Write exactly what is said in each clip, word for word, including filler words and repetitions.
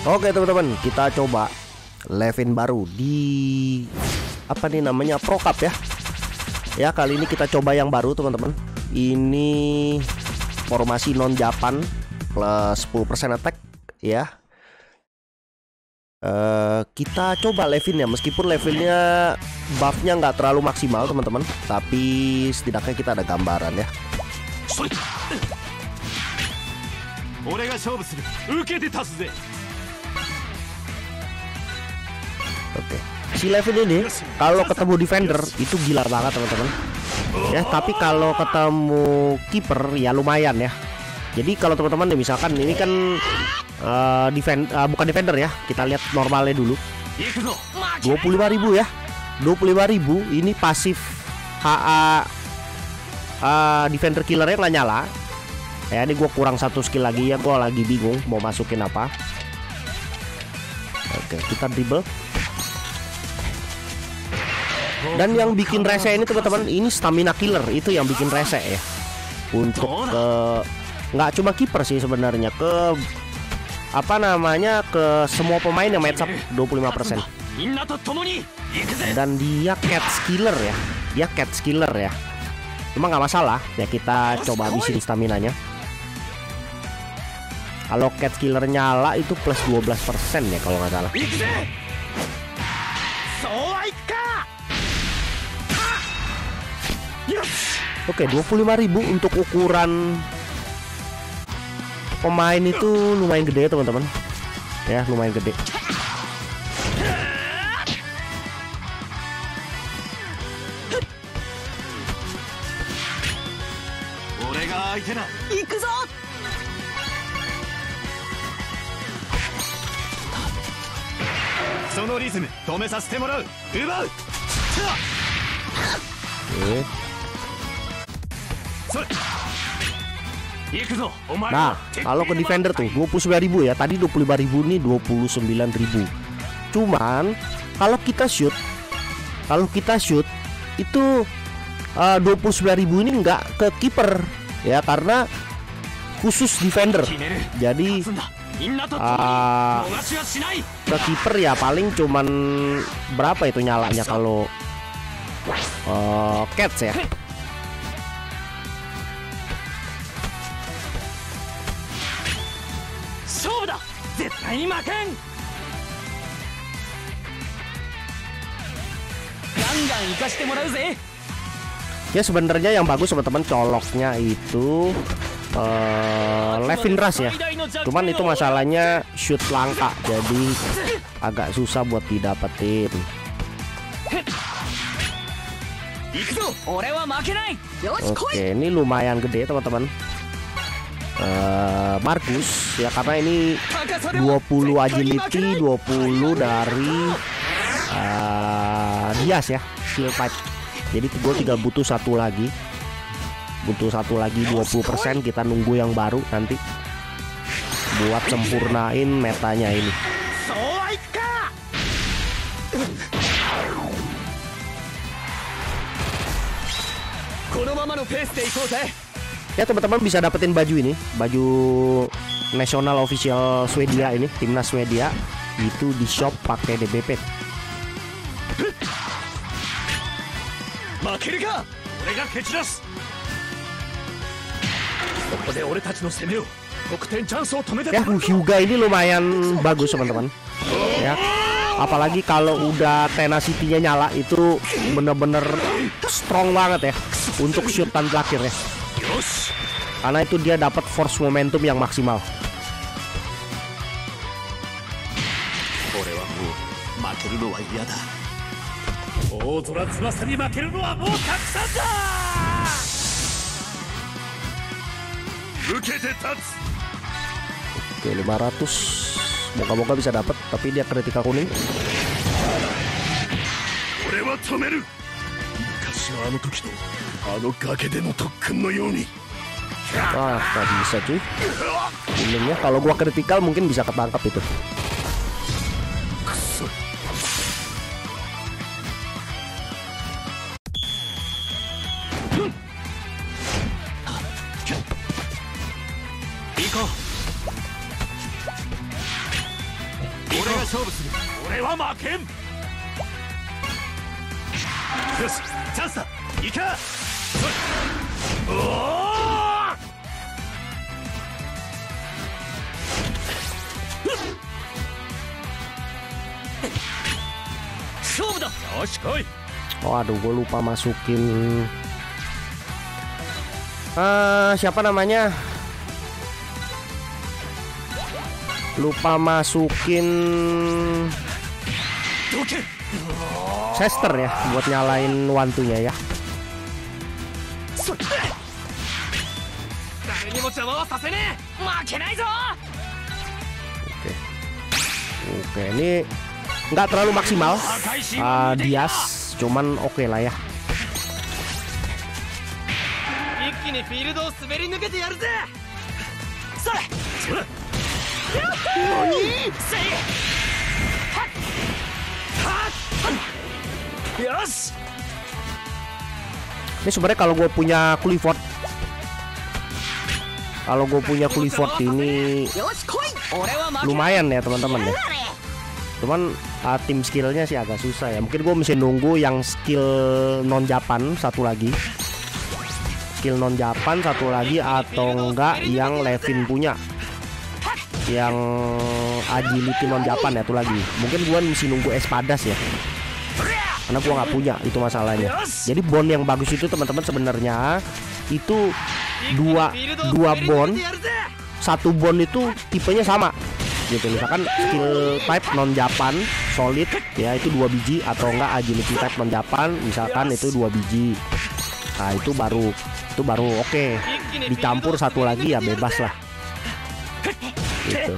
Oke teman-teman, kita coba Levin baru di apa nih namanya, Pro Cup ya. Ya kali ini kita coba yang baru teman-teman. Ini formasi non Japan plus sepuluh persen attack ya. Uh, kita coba Levin ya, meskipun levelnya buffnya nggak terlalu maksimal teman-teman, tapi setidaknya kita ada gambaran ya. Oke, si Levin ini kalau ketemu defender itu gila banget teman-teman ya, tapi kalau ketemu kiper ya lumayan ya. Jadi kalau teman-teman misalkan ini kan uh, defend, uh, bukan defender ya, kita lihat normalnya dulu. dua puluh lima ribu ya, dua puluh lima ribu. Ini pasif H A uh, defender killernya nggak nyala. Ya ini gue kurang satu skill lagi ya, gue lagi bingung mau masukin apa. Oke, kita dribble. Dan yang bikin rese ini teman-teman, ini stamina killer itu yang bikin rese ya. Untuk uh, nggak cuma kiper sih sebenarnya, ke apa namanya, ke semua pemain yang match up dua puluh lima persen. Dan dia cat skiller ya, dia cat skiller ya. Cuma nggak masalah ya, kita coba habisin staminanya. Kalau cat skiller nyala itu plus dua belas persen ya kalau nggak salah. Oke, dua puluh lima ribu untuk ukuran pemain itu lumayan gede teman-teman ya, lumayan gede. Nah, kalau ke defender tuh dua puluh sembilan ribu ya, tadi dua puluh lima ribu, nih dua puluh sembilan ribu. Cuman kalau kita shoot, kalau kita shoot itu uh, dua puluh sembilan ribu ini nggak ke kiper ya, karena khusus defender. Jadi uh, ke kiper ya paling cuman berapa itu nyalanya kalau uh, Cats ya. Ya sebenarnya yang bagus teman-teman coloknya itu uh, Levin Rush ya. Cuman itu masalahnya shoot langka, jadi agak susah buat didapetin. Oke, ini lumayan gede teman-teman. Uh, Markus ya, karena ini dua puluh agility, dua puluh dari uh, Dias ya, skill type. Jadi gue tinggal butuh satu lagi, butuh satu lagi dua puluh persen. Kita nunggu yang baru nanti buat sempurnain metanya ini. Ya teman-teman bisa dapetin baju ini, baju national official Swedia ini, timnas Swedia itu di shop pakai D B P. Ya Hyuga ini lumayan bagus teman-teman ya, apalagi kalau udah tenacity-nya nyala itu bener-bener strong banget ya untuk shootan terakhir ya, karena itu dia dapat force momentum yang maksimal. Oke, lima ratus. Moga-moga bisa dapat, tapi dia kritikal kuning. Wah, nggak bisa cuy. Kuningnya kalau gua kritikal mungkin bisa ketangkap itu. Oh aduh, gue lupa masukin uh, siapa namanya? Lupa masukin Chester ya buat nyalain wantunya ya. Oke, oke, ini nggak terlalu maksimal uh, Dias, cuman oke okay lah ya. Ini sebenarnya kalau gue punya Clifford, kalau gue punya Clifford ini lumayan ya teman-teman ya. Cuman uh, tim skillnya sih agak susah ya. Mungkin gue mesti nunggu yang skill non Japan satu lagi, skill non Japan satu lagi, atau enggak yang Levin punya, yang agility non Japan ya tuh lagi. Mungkin gue mesti nunggu Espadas ya, karena gue nggak punya, itu masalahnya. Jadi bond yang bagus itu teman-teman sebenarnya itu dua dua bond, satu bond itu tipenya sama gitu. Misalkan skill type non Japan solid ya itu dua biji, atau enggak agility type non Japan misalkan itu dua biji. Nah itu baru itu baru oke okay. Dicampur satu lagi ya bebas lah gitu.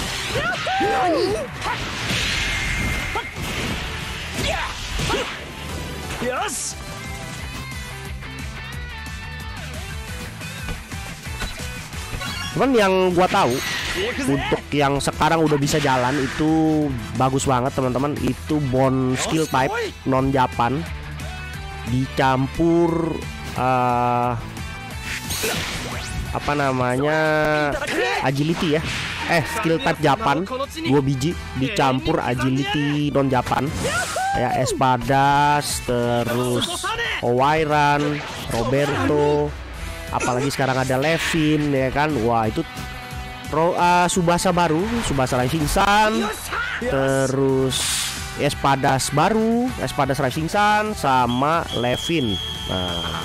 Cuman yang gua tahu untuk yang sekarang udah bisa jalan itu bagus banget teman-teman. Itu bond skill type non Japan dicampur uh, apa namanya agility ya. Eh skill type Japan dua biji dicampur agility non Japan ya, Espadas, terus Owairan, Roberto, apalagi sekarang ada Levin ya kan. Wah itu Ro, uh, Subasa baru, Subasa Rising Sun, terus Espadas baru, Espadas Rising Sun sama Levin. Nah,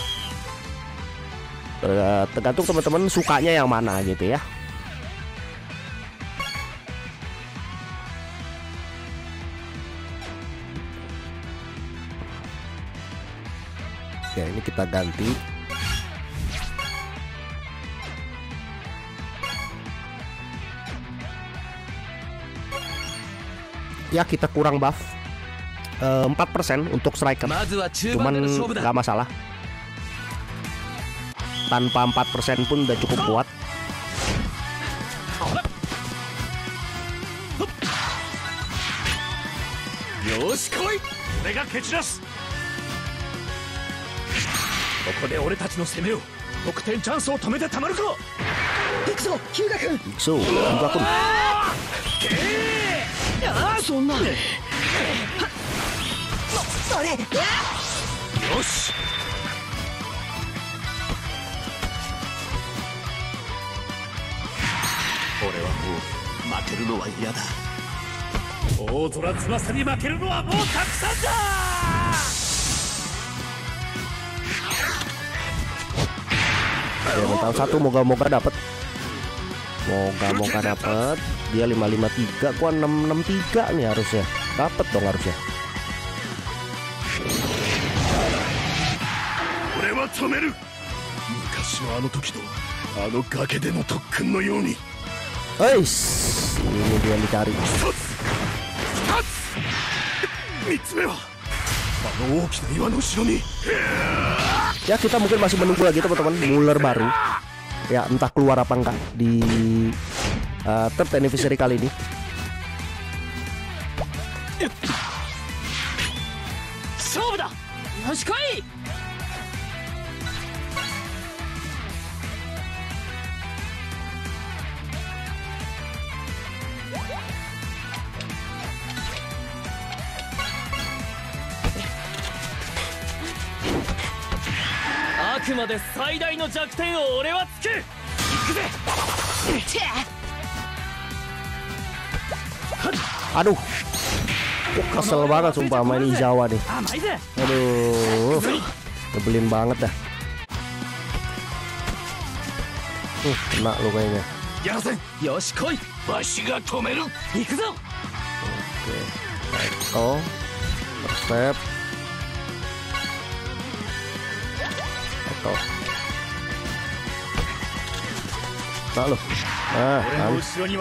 tergantung teman-teman sukanya yang mana gitu ya. Ya ini kita ganti. Ya kita kurang buff uh, empat persen untuk striker, cuman nggak masalah. Tanpa empat persen pun udah cukup kuat. Iksu, Hyuga-kun. Ya mental satu moga-moga dapat. Moga-moga dapat. Dia lima lima tiga, gua enam enam tiga nih harusnya. Dapat dong harusnya. Eis, ini dia yang dicari. Ya kita mungkin masih menunggu lagi teman-teman Muller baru. Ya entah keluar apa enggak di uh, third anniversary kali ini. Aduh, oh, kesel banget sumpah sama ini Izawa nih. Aduh, nyebelin banget dah. Uh, kena lu kayaknya. Oke, tackle, step, tackle. Nah lu, nah kan.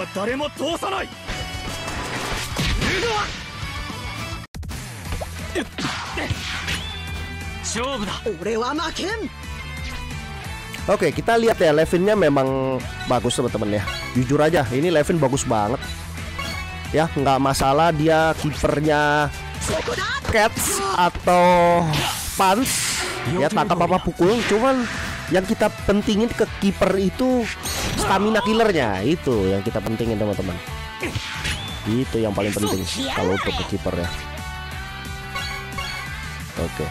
Oke, kita lihat ya, Levinnya memang bagus teman-teman ya. Jujur aja, ini Levin bagus banget. Ya, nggak masalah dia kipernya catch atau punch, ya tangkap apa pukul. Cuman yang kita pentingin ke kiper itu stamina killernya, itu yang kita pentingin teman-teman. Itu yang paling penting kalau untuk ke kiper ya. Oke.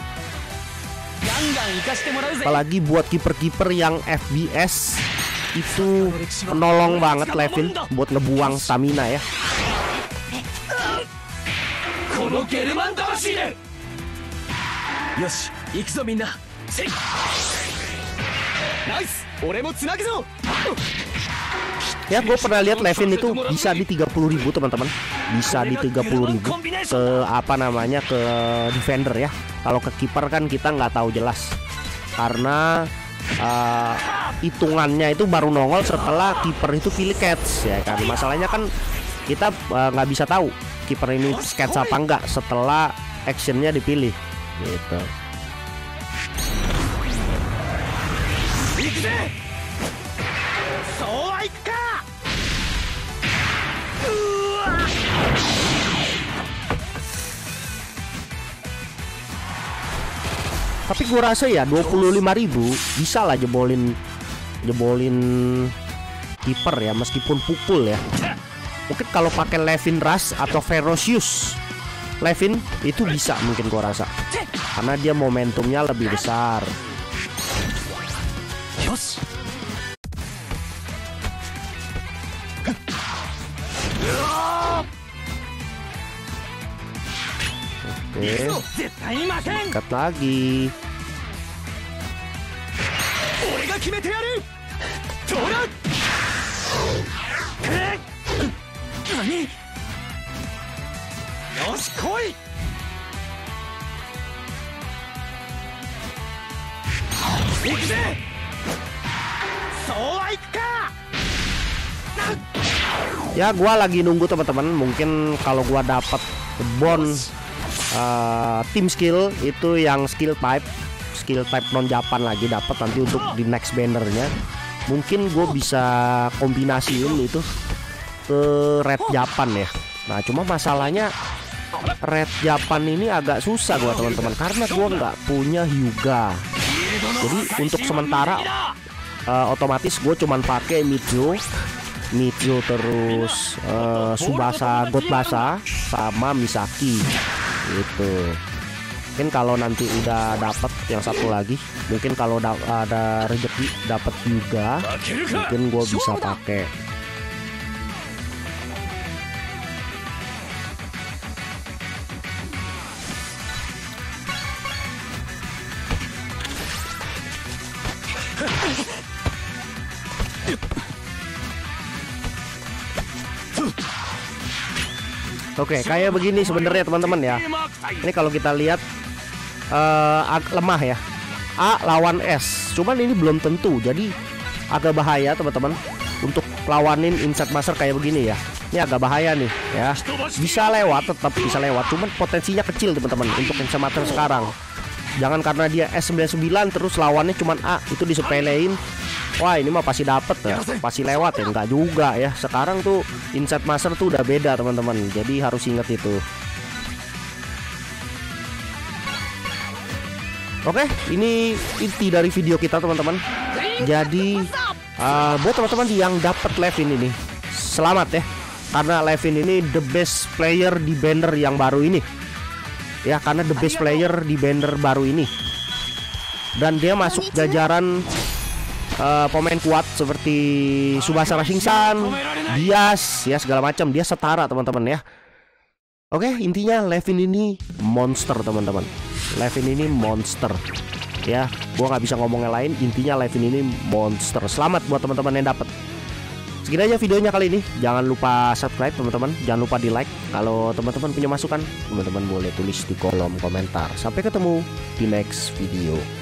Apalagi buat kiper-kiper yang F B S itu menolong banget Levin buat ngebuang stamina ya. Ya, gue pernah lihat Levin itu bisa di tiga puluh ribu teman-teman, bisa di tiga puluh ribu ke apa namanya ke defender ya. Kalau ke kiper kan kita nggak tahu jelas karena uh, hitungannya itu baru nongol setelah kiper itu pilih catch ya kan. Masalahnya kan kita nggak uh, bisa tahu kiper ini catch apa enggak setelah actionnya dipilih gitu. Tapi gue rasa ya dua puluh lima ribu bisa lah jebolin jebolin kiper ya, meskipun pukul ya. Mungkin kalau pakai Levin Rush atau Ferocious Levin itu bisa mungkin gue rasa, karena dia momentumnya lebih besar. Oke, cut lagi. Ya, gua lagi nunggu teman-teman. Mungkin kalau gua dapat bond uh, tim skill itu yang skill type, skill type non Japan lagi dapat nanti untuk di next bannernya. Mungkin gue bisa kombinasiin itu ke red Japan ya. Nah, cuma masalahnya red Japan ini agak susah gua teman-teman, karena gua nggak punya Hyuga. Jadi untuk sementara uh, otomatis gue cuman pakai Mijo, Mijo terus uh, Subasa, Godbasa sama Misaki gitu. Mungkin kalau nanti udah dapat yang satu lagi, mungkin kalau da ada rezeki dapat juga, mungkin gue bisa pakai. Oke, kayak begini sebenarnya teman-teman ya. Ini kalau kita lihat uh, lemah ya. A lawan S. Cuman ini belum tentu. Jadi agak bahaya teman-teman untuk lawanin Inside Master kayak begini ya. Ini agak bahaya nih ya. Bisa lewat, tetap bisa lewat. Cuman potensinya kecil teman-teman untuk Inside Master sekarang. Jangan karena dia S sembilan puluh sembilan terus lawannya cuman A, itu disepelein. Wah, ini mah pasti dapet ya, pasti lewat ya. Enggak juga ya. Sekarang tuh Inside Master tuh udah beda teman-teman. Jadi harus ingat itu. Oke, ini inti dari video kita teman-teman. Jadi uh, buat teman-teman yang dapat Levin ini, selamat ya. Karena Levin ini the best player di banner yang baru ini. Ya, karena the best player di banner baru ini. dan dia masuk jajaran uh, pemain kuat seperti Tsubasa Rashingsan, Diaz, ya segala macam. Dia setara teman-teman ya. Oke, intinya Levin ini monster teman-teman. Levin ini monster. Ya, gua nggak bisa ngomong yang lain. Intinya Levin ini monster. Selamat buat teman-teman yang dapat. Segini aja videonya kali ini. Jangan lupa subscribe teman-teman. Jangan lupa di like. Kalau teman-teman punya masukan, teman-teman boleh tulis di kolom komentar. Sampai ketemu di next video.